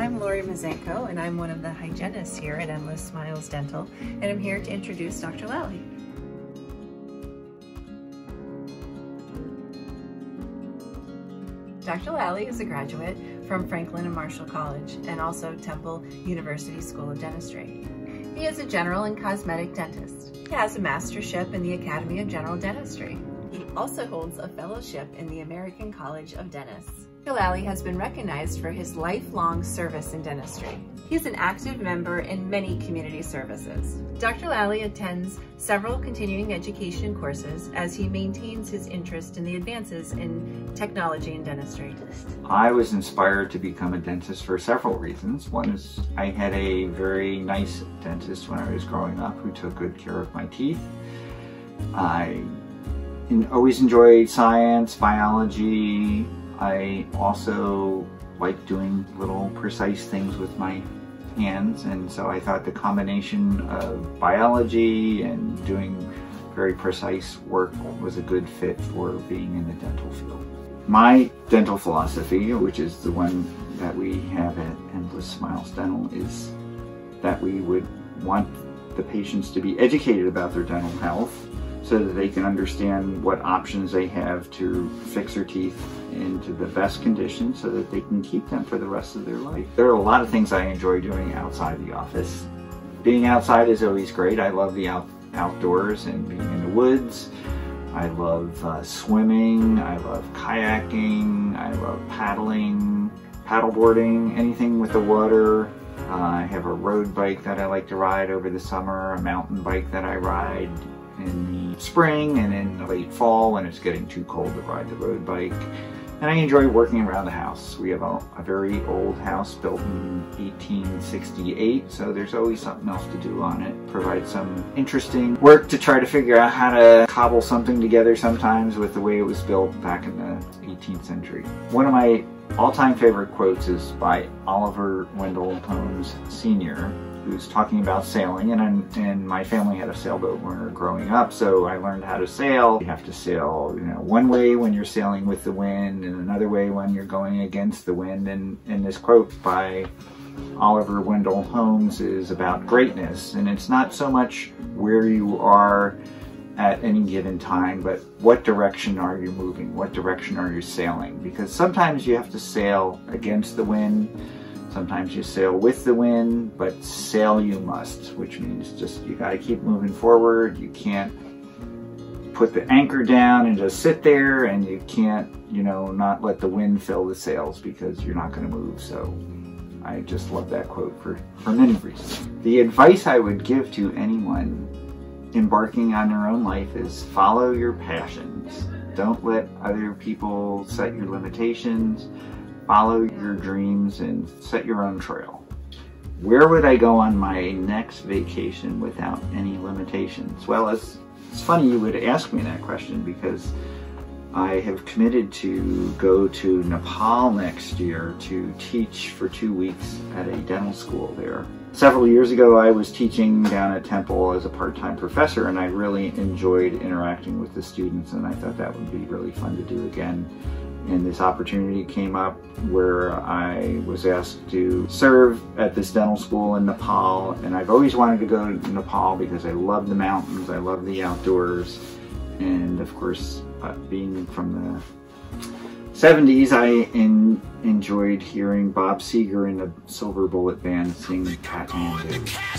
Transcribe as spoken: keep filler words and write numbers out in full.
I'm Lori Mazenko, and I'm one of the hygienists here at Endless Smiles Dental, and I'm here to introduce Doctor Lally. Doctor Lally is a graduate from Franklin and Marshall College and also Temple University School of Dentistry. He is a general and cosmetic dentist. He has a mastership in the Academy of General Dentistry. He also holds a fellowship in the American College of Dentists. Doctor Lally has been recognized for his lifelong service in dentistry. He's an active member in many community services. Doctor Lally attends several continuing education courses as he maintains his interest in the advances in technology and dentistry. I was inspired to become a dentist for several reasons. One is I had a very nice dentist when I was growing up who took good care of my teeth. I always enjoyed science, biology. I also like doing little precise things with my hands, and so I thought the combination of biology and doing very precise work was a good fit for being in the dental field. My dental philosophy, which is the one that we have at Endless Smiles Dental, is that we would want the patients to be educated about their dental health so that they can understand what options they have to fix their teeth into the best condition so that they can keep them for the rest of their life. There are a lot of things I enjoy doing outside the office. Being outside is always great. I love the out outdoors and being in the woods. I love uh, swimming. I love kayaking. I love paddling, paddleboarding, anything with the water. Uh, I have a road bike that I like to ride over the summer, a mountain bike that I ride in the spring and in the late fall when it's getting too cold to ride the road bike. And I enjoy working around the house. We have a, a very old house built in eighteen sixty-eight, so there's always something else to do on it. Provide some interesting work to try to figure out how to cobble something together sometimes with the way it was built back in the eighteenth century. One of my all-time favorite quotes is by Oliver Wendell Holmes Senior, who's talking about sailing, and, I'm, and my family had a sailboat when we were growing up, so I learned how to sail. You have to sail, you know, one way when you're sailing with the wind and another way when you're going against the wind. And, and this quote by Oliver Wendell Holmes is about greatness, and it's not so much where you are at any given time, but what direction are you moving? What direction are you sailing? Because sometimes you have to sail against the wind. Sometimes you sail with the wind, but sail you must, which means just you gotta keep moving forward. You can't put the anchor down and just sit there, and you can't, you know, not let the wind fill the sails because you're not gonna move. So I just love that quote for, for many reasons. The advice I would give to anyone embarking on their own life is follow your passions. Don't let other people set your limitations. Follow your dreams and set your own trail. Where would I go on my next vacation without any limitations? Well, it's, it's funny you would ask me that question because I have committed to go to Nepal next year to teach for two weeks at a dental school there. Several years ago, I was teaching down at Temple as a part-time professor, and I really enjoyed interacting with the students, and I thought that would be really fun to do again. And this opportunity came up where I was asked to serve at this dental school in Nepal, and I've always wanted to go to Nepal because I love the mountains, I love the outdoors, and of course, uh, being from the seventies, I in, enjoyed hearing Bob Seger and the Silver Bullet Band sing Katmandu.